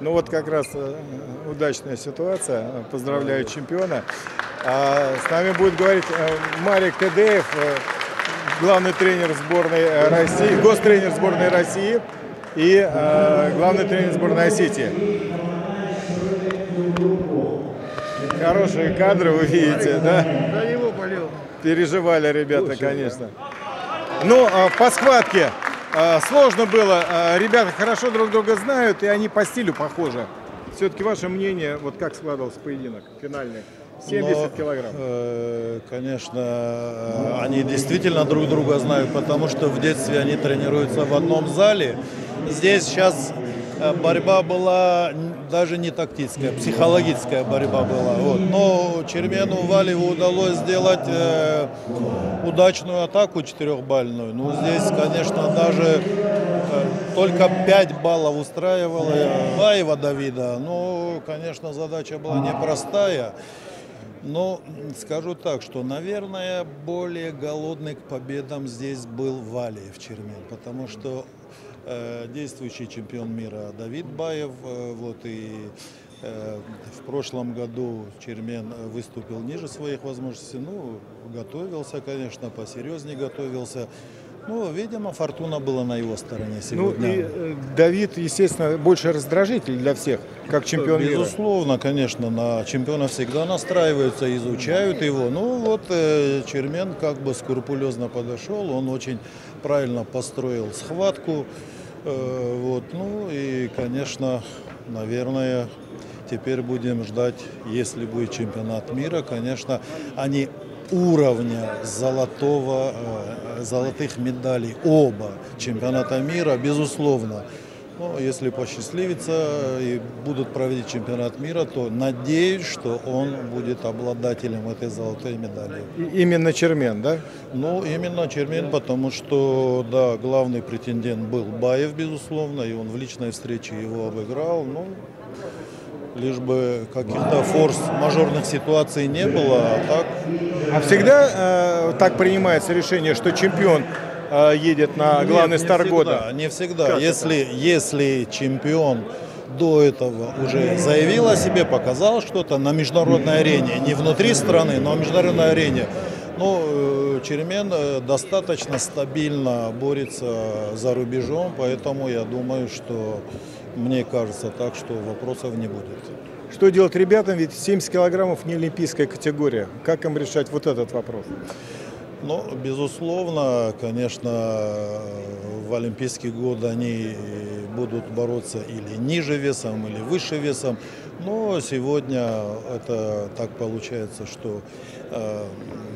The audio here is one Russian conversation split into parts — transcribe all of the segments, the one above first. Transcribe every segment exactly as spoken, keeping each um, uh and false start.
Ну вот как раз э, удачная ситуация. Поздравляю чемпиона. А с нами будет говорить э, Марик Тедеев, э, главный тренер сборной э, России, гостренер сборной России и э, главный тренер сборной Осетии. Хорошие кадры вы видите, да? За него болел. Переживали ребята, конечно. Ну, по схватке сложно было. Ребята хорошо друг друга знают, и они по стилю похожи. Все-таки ваше мнение, вот как складывался поединок финальный? семьдесят Но, килограмм. Э, конечно, они действительно друг друга знают, потому что в детстве они тренируются в одном зале. Здесь сейчас борьба была даже не тактическая, психологическая борьба была. Вот. Но Чермену Валиеву удалось сделать э, удачную атаку четырехбальную. Ну, здесь, конечно, даже э, только пять баллов устраивало Ваева Давида. Ну, конечно, задача была непростая. Но скажу так, что, наверное, более голодный к победам здесь был Валиев Чермен, потому что э, действующий чемпион мира Давид Баев, э, вот и э, в прошлом году Чермен выступил ниже своих возможностей, ну, готовился, конечно, посерьезнее готовился. Ну, видимо, фортуна была на его стороне сегодня. Ну, и э, Давид, естественно, больше раздражитель для всех, как чемпион мира. Безусловно, конечно, на чемпиона всегда настраиваются, изучают его. Ну, вот э, Чермен как бы скрупулезно подошел, он очень правильно построил схватку. Э, вот, ну и, конечно, наверное, теперь будем ждать, если будет чемпионат мира, конечно, они уровня золотого, э, золотых медалей оба чемпионата мира, безусловно. Но если посчастливится и будут проводить чемпионат мира, то надеюсь, что он будет обладателем этой золотой медали. И именно Чермен, да? Ну, именно Чермен, потому что, да, главный претендент был Баев, безусловно, и он в личной встрече его обыграл. Ну, лишь бы каких-то форс-мажорных ситуаций не было, а так... А всегда э, так принимается решение, что чемпион э, едет на главный Нет, старт не года? всегда, не всегда. Как Если, если чемпион до этого уже заявил о себе, показал что-то на международной арене, не внутри страны, но на международной арене, ну, Чермен достаточно стабильно борется за рубежом, поэтому я думаю, что, мне кажется так, что вопросов не будет. Что делать ребятам, ведь семьдесят килограммов не олимпийская категория. Как им решать вот этот вопрос? Ну, безусловно, конечно, в Олимпийский год они будут бороться или ниже весом, или выше весом. Но сегодня это так получается, что э,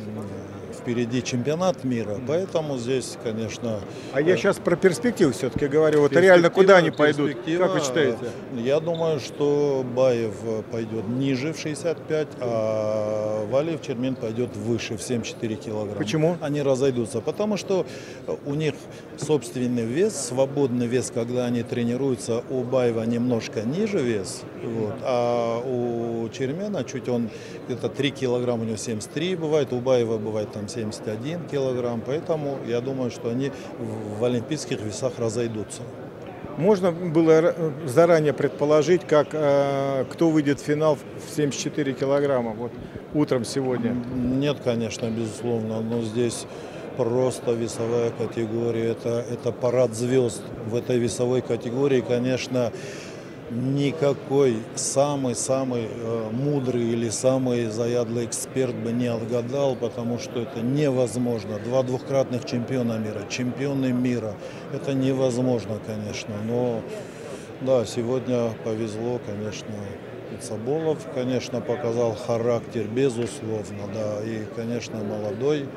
впереди чемпионат мира, поэтому здесь, конечно... А я сейчас про перспективу все-таки говорю. Вот реально куда они пойдут? Как вы считаете? Я думаю, что Баев пойдет ниже в шестьдесят пять, а Валиев Чермен пойдет выше в семьдесят четыре килограмма. Почему? Они разойдутся, потому что у них собственный вес, свободный вес, когда они тренируются, у Баева немножко ниже вес, вот, а у Чермена чуть он где-то три килограмма, у него семьдесят три бывает, у Баева бывает там семьдесят один килограмм, поэтому я думаю, что они в олимпийских весах разойдутся. Можно было заранее предположить, как, э, кто выйдет в финал в семьдесят четыре килограмма вот, утром сегодня? Нет, конечно, безусловно, но здесь просто весовая категория, это, это парад звезд. В этой весовой категории, конечно, никакой самый-самый э, мудрый или самый заядлый эксперт бы не отгадал, потому что это невозможно. Два двухкратных чемпиона мира, чемпионы мира, это невозможно, конечно. Но да, сегодня повезло, конечно. Цаболов, конечно, показал характер, безусловно, да, и, конечно, молодой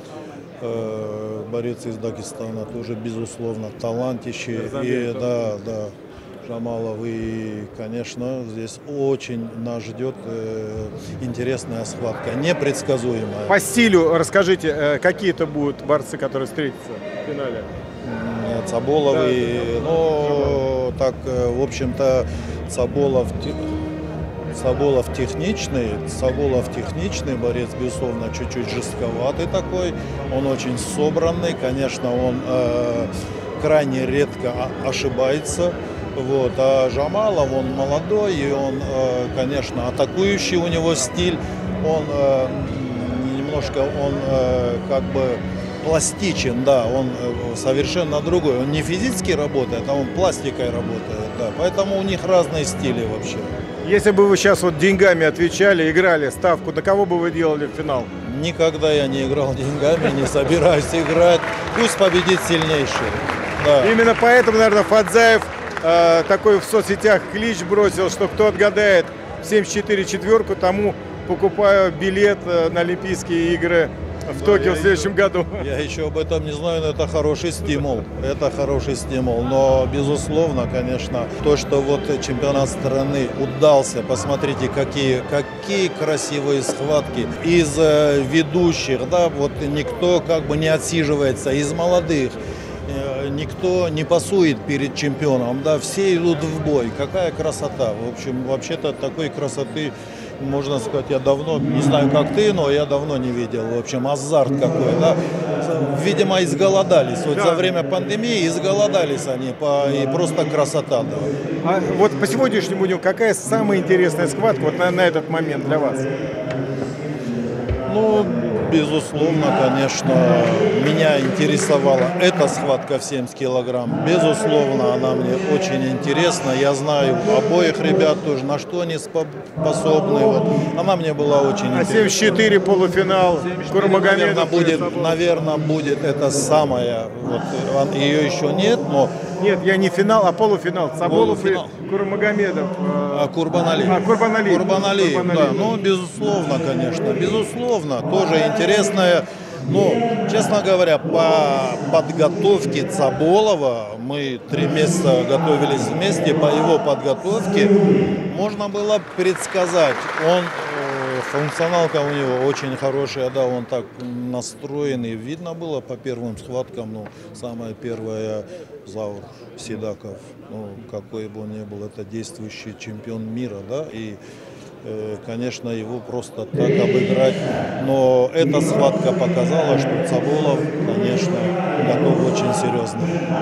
э, борец из Дагестана тоже, безусловно, талантище. И, да, да. Жамалов, и, конечно, здесь очень нас ждет э, интересная схватка, непредсказуемая. По стилю расскажите, э, какие это будут борцы, которые встретятся в финале? Цаболов, да, и, ну, так, э, в общем-то, Цаболов, Цаболов техничный, Цаболов техничный борец, безусловно, чуть-чуть жестковатый такой, он очень собранный, конечно, он э, крайне редко ошибается. Вот. А Жамалов, он молодой, и он, э, конечно, атакующий, у него стиль, он э, немножко, он э, как бы пластичен, да, он э, совершенно другой. Он не физически работает, а он пластикой работает, да. Поэтому у них разные стили вообще. Если бы вы сейчас вот деньгами отвечали, играли ставку, на кого бы вы делали в финал? Никогда я не играл деньгами, не собираюсь играть. Пусть победит сильнейший. Да. Именно поэтому, наверное, Фадзаев э, такой в соцсетях клич бросил, что кто отгадает семьдесят четыре четверку, тому покупаю билет э, на Олимпийские игры в Да, Токио в следующем еще, году. Я еще об этом не знаю, но это хороший стимул. Это хороший стимул. Но, безусловно, конечно, то, что вот чемпионат страны удался, посмотрите, какие, какие красивые схватки из э, ведущих, да, вот никто как бы не отсиживается, из молодых. э, Никто не пасует перед чемпионом, да, все идут в бой. Какая красота. В общем, вообще-то такой красоты, можно сказать, я давно, не знаю как ты, но я давно не видел. В общем, азарт какой, да. Видимо, изголодались. Вот да. За время пандемии изголодались они, по, и просто красота, да. А вот по сегодняшнему дню какая самая интересная схватка вот на, на этот момент для вас? Ну, безусловно, конечно, меня интересовала эта схватка в семьдесят килограмм. Безусловно, она мне очень интересна. Я знаю обоих ребят тоже, на что они способны. Вот. Она мне была очень А интересна. семьдесят четыре полуфинал, Курмагомедов, Наверное, будет, наверное, будет это самое. Вот, ее еще нет, но... Нет, я не финал, а полуфинал. Цаболов Полуфинал. и Курмагомедов. А Курбаналиев. А, Курбаналиев. Курбаналиев, да. Курбаналиев. Ну, безусловно, конечно. Безусловно. Тоже интересная. Ну, честно говоря, по подготовке Цаболова, мы три месяца готовились вместе, по его подготовке можно было предсказать. Он, э, функционалка у него очень хорошая, да, он так настроенный. Видно было по первым схваткам, ну, самая первая Заур Седаков, ну, какой бы он ни был, это действующий чемпион мира, да, и конечно, его просто так обыграть. Но эта схватка показала, что Цаболов, конечно, готов очень серьезно.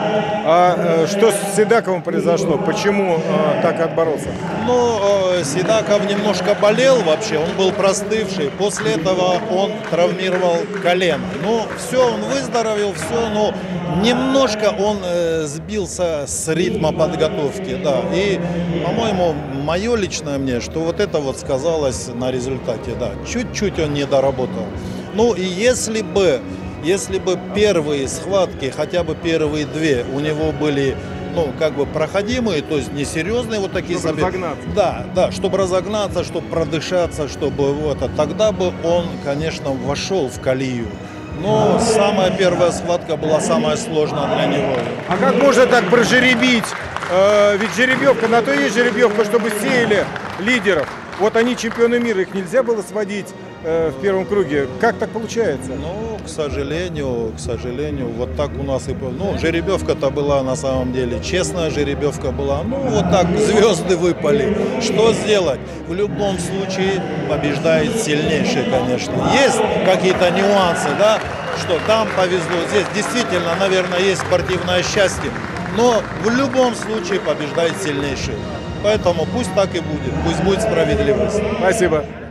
А э, что с Седаковым произошло? Почему э, так отборолся? Ну, э, Седаков немножко болел вообще, он был простывший. После этого он травмировал колено. Ну, все, он выздоровел, все, но немножко он э, сбился с ритма подготовки, да. И, по-моему, мое личное мнение, что вот это вот сказалось на результате, да. Чуть-чуть он не доработал. Ну, и если бы, если бы первые схватки, хотя бы первые две, у него были, ну, как бы проходимые, то есть несерьезные вот такие Чтобы забеги. разогнаться. Да, да, чтобы разогнаться, чтобы продышаться, чтобы вот это. Тогда бы он, конечно, вошел в колею. Но самая первая схватка была самая сложная для него. А как можно так прожеребить? Э, ведь жеребьевка, на то и есть жеребьевка, чтобы сеяли лидеров. Вот они чемпионы мира, их нельзя было сводить э, в первом круге. Как так получается? Ну, к сожалению, к сожалению, вот так у нас и... Ну, жеребьевка-то была на самом деле, честная жеребьевка была. Ну, вот так звезды выпали. Что сделать? В любом случае побеждает сильнейший, конечно. Есть какие-то нюансы, да, что там повезло. Здесь действительно, наверное, есть спортивное счастье. Но в любом случае побеждает сильнейший. Поэтому пусть так и будет. Пусть будет справедливость. Спасибо.